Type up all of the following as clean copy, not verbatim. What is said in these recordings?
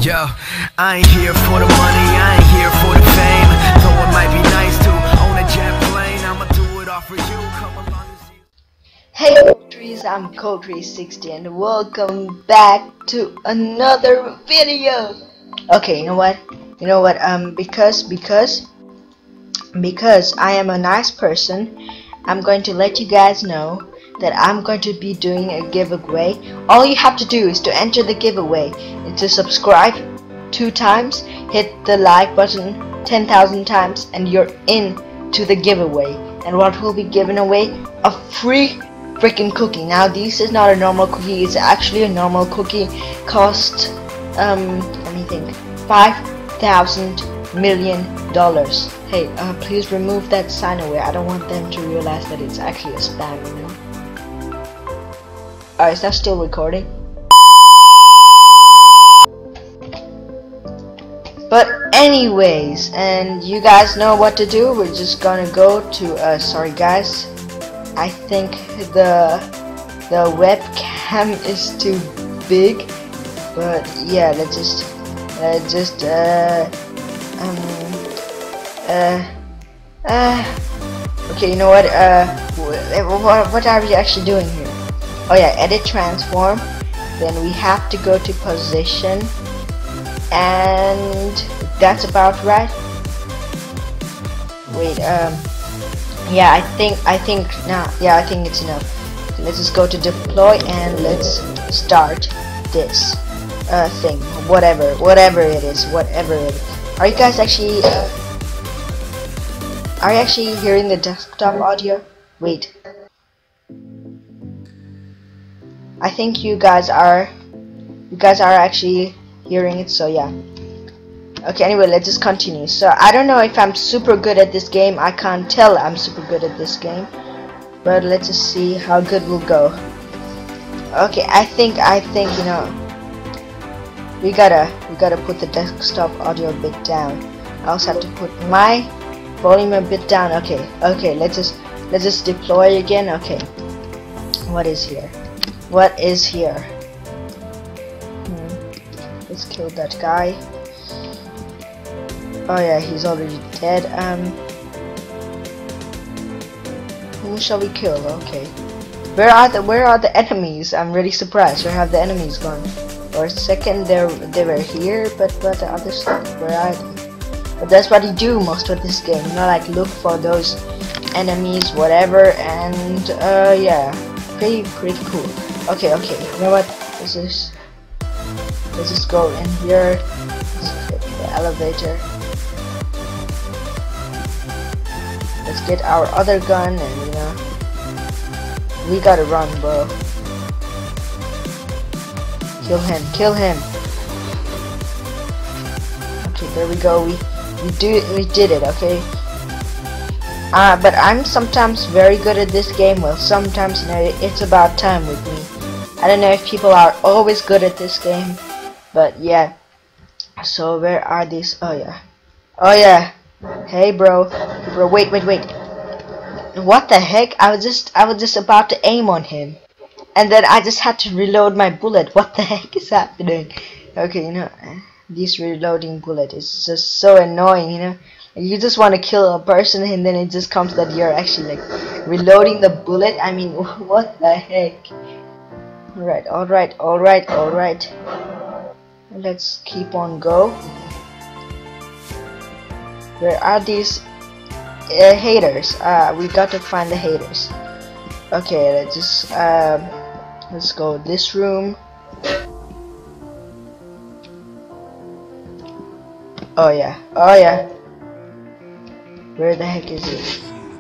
Yo, I ain't here for the money, I ain't here for the fame. Though it might be nice to own a jet plane, I'ma do it all for you. Come along and see. Hey Trees, I'm Code360 and welcome back to another video. Okay, you know what? Because I am a nice person, I'm going to let you guys know that I'm going to be doing a giveaway. All you have to do is to enter the giveaway is to subscribe 2 times, hit the like button 10,000 times, and you're in to the giveaway. And what will be given away? A free freaking cookie. Now this is not a normal cookie, it's actually a normal cookie. Cost let me think, $5,000 million. Hey, please remove that sign away. I don't want them to realize that it's actually a spam, you know. Is that still recording? But anyways, and you guys know what to do. We're just gonna go to sorry guys, I think the webcam is too big, but yeah, let's just okay, you know what are we actually doing here? Oh yeah, edit transform. Then we have to go to position, and that's about right. Wait, yeah, I think it's enough. Let's just go to deploy and let's start this thing, whatever it is. Are you guys actually hearing the desktop audio? Wait, I think you guys are actually hearing it, so yeah. Okay, anyway, let's just continue. So I don't know if I'm super good at this game. I can't tell I'm super good at this game, but let's just see how good we'll go. Okay, I think you know, we gotta put the desktop audio a bit down. I also have to put my volume a bit down. Okay, let's just deploy again. Okay, what is here? Let's kill that guy. Oh yeah, he's already dead. Who shall we kill? Okay, where are the enemies? I'm really surprised. Where have the enemies gone? For a second they were here, but the other side, where are they? But that's what you do most of this game, you know, like look for those enemies, whatever, and yeah, pretty cool. Okay, you know what? Let's just go in here. Let's get the elevator. Let's get our other gun, and you know, we gotta run, bro. Kill him. Okay, there we go. We did it. Okay. But I'm sometimes very good at this game. Well, sometimes, you know, it's about time with me. I don't know if people are always good at this game, but yeah. So where are these? Oh yeah. Hey bro, wait. What the heck? I was just about to aim on him, and then I just had to reload my bullet. What the heck is happening? Okay, you know, this reloading bullet is just so annoying, you know. You just want to kill a person and then it just comes that you're actually like reloading the bullet. I mean, what the heck? Alright. Let's keep on go. Where are these haters? We got to find the haters. Okay, let's go this room. Oh yeah. Where the heck is it?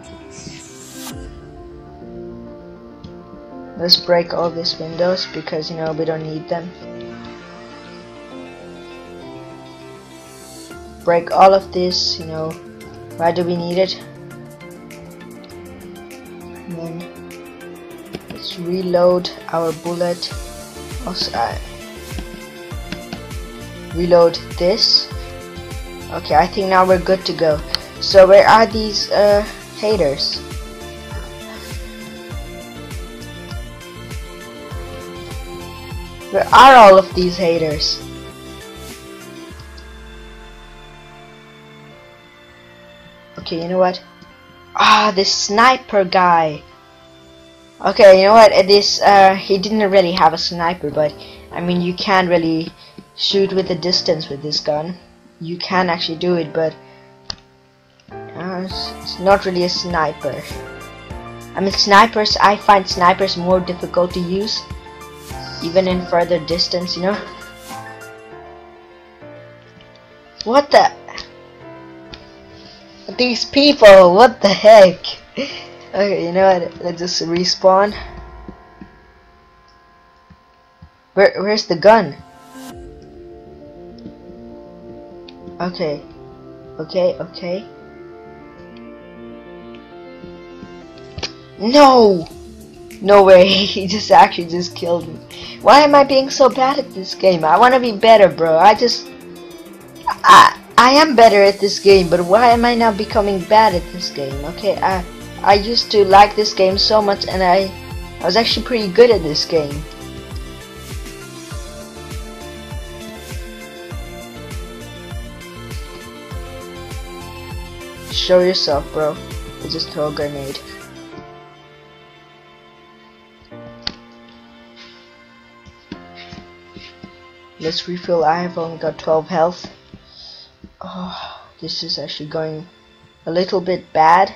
Let's break all these windows because, you know, we don't need them. Break all of this, you know. Why do we need it? And then let's reload our bullet. Also, reload this. Okay, I think now we're good to go. So where are these haters? Where are all of these haters? Okay, you know what? Ah, this sniper guy. Okay, you know what? This he didn't really have a sniper, but I mean, you can't really shoot with the distance with this gun. You can actually do it, but it's not really a sniper. I mean, snipers. I find snipers more difficult to use, even in further distance. You know. What the? These people, what the heck? Okay, you know what? Let's just respawn. Where's the gun? Okay. Okay. No! No way, he actually just killed me. Why am I being so bad at this game? I wanna be better, bro. I am better at this game, but why am I now becoming bad at this game? Okay, I used to like this game so much, and I was actually pretty good at this game. Show yourself, bro. I just throw a grenade. Let's refill. I have only got 12 health. Oh, this is actually going a little bit bad.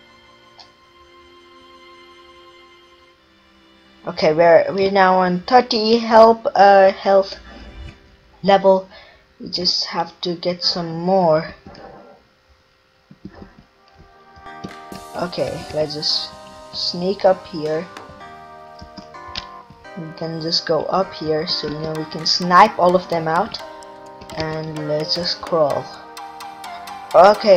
Okay, we're now on 30 health level. We just have to get some more. Okay, let's just sneak up here. We can just go up here, so you know we can snipe all of them out. And let's just crawl. Okay.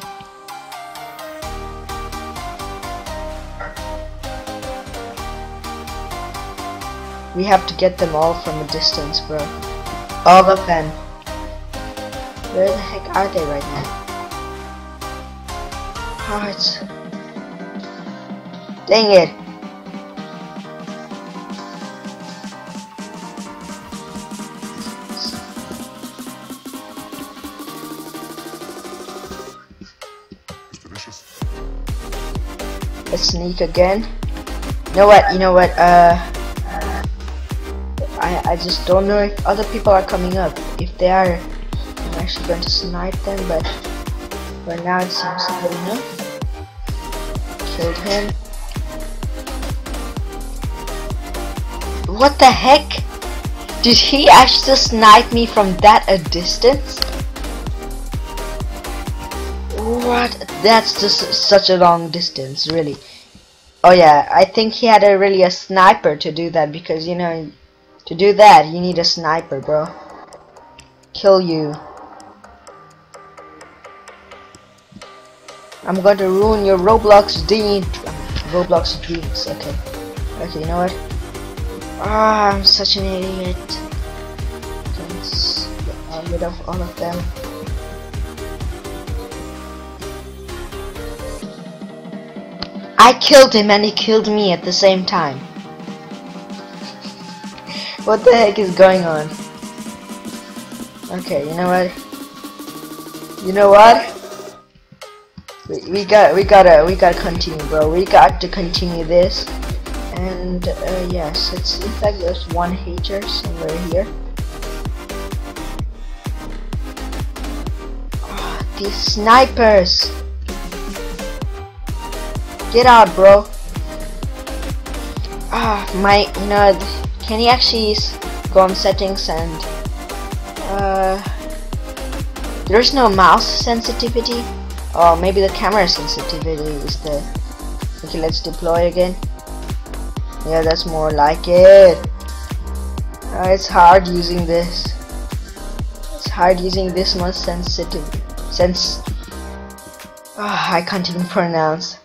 We have to get them all from a distance, bro. All of them. Where the heck are they right now? Oh, it's... Dang it. Let's sneak again. You know what, I just don't know if other people are coming up. If they are, I'm actually going to snipe them, but for now it seems good enough. Killed him. What the heck? Did he actually snipe me from that a distance? What? That's just such a long distance, really. Oh yeah, I think he had a sniper to do that, because you know, to do that you need a sniper, bro. Kill you. I'm going to ruin your Roblox dreams. Okay, you know what? Ah, I'm such an idiot. Let's get rid of all of them. I killed him and he killed me at the same time. What the heck is going on? Okay, you know what? We gotta continue, bro. We got to continue this. And yes, it seems like there's one hater somewhere here. Oh, these snipers! Get out, bro. Can he actually go on settings and there's no mouse sensitivity? Oh, maybe the camera sensitivity is the... Okay, let's deploy again. Yeah, that's more like it. It's hard using this. It's hard using this much I can't even pronounce.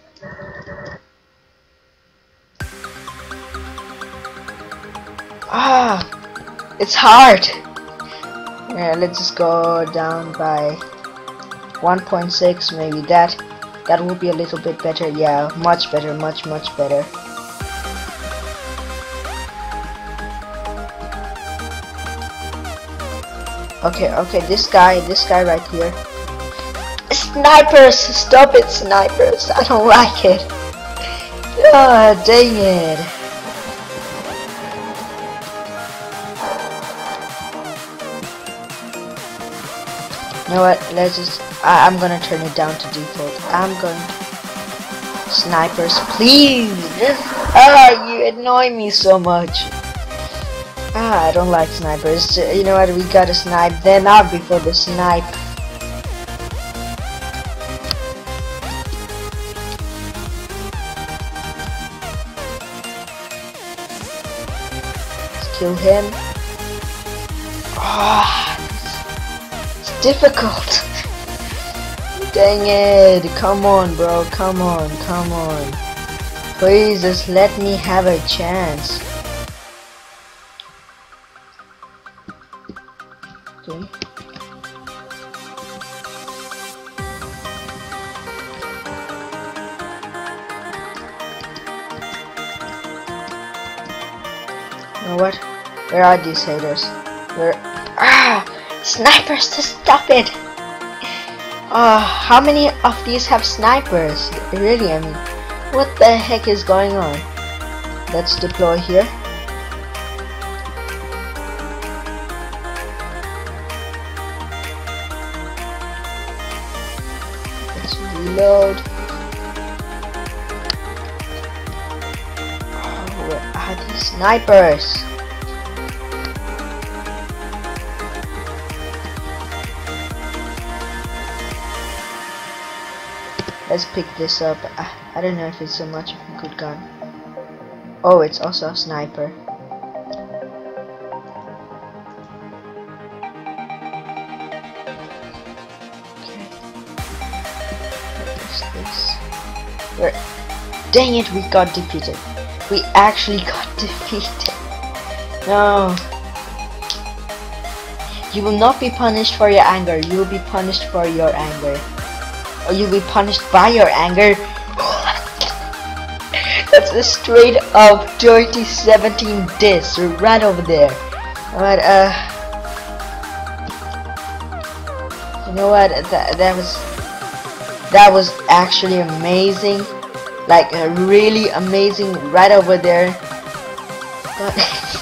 It's hard. Yeah, let's just go down by 1.6, maybe that will be a little bit better. Yeah, much better, much better. Okay, this guy right here. Snipers! Stop it, snipers! I don't like it. Ah, dang it. You know what? Let's just. I'm gonna turn it down to default. I'm going. Snipers, please! You annoy me so much. I don't like snipers. You know what? We gotta snipe them out before the snipe. Let's kill him. It's difficult. Dang it. Come on, bro. Come on. Come on. Please just let me have a chance. Okay. You know what? Where are these haters? Where? Snipers! To stop it! How many of these have snipers? Really, I mean, what the heck is going on? Let's deploy here. Let's reload. Where are these snipers? Let's pick this up. I don't know if it's so much of a good gun. Oh, it's also a sniper. Okay. What is this? Dang it, we got defeated. We actually got defeated. No. You will not be punished for your anger. You will be punished for your anger. Or you'll be punished by your anger. That's a straight up 2017 diss right over there. But you know what? That was actually amazing. Like really amazing right over there. But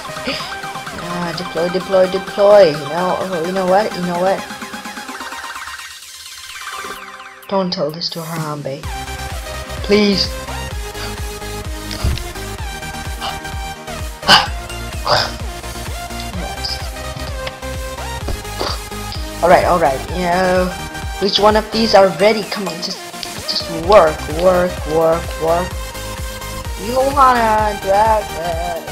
deploy. You know what? Don't tell this to Harambe. Please. Alright. You know, which one of these are ready? Come on, just work. You wanna drag that?